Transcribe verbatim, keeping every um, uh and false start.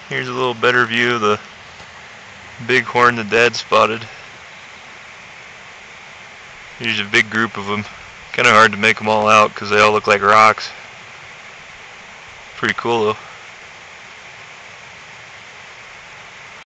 Here's a little better view of the bighorn the dad spotted. Here's a big group of them. Kind of hard to make them all out because they all look like rocks. Pretty cool though.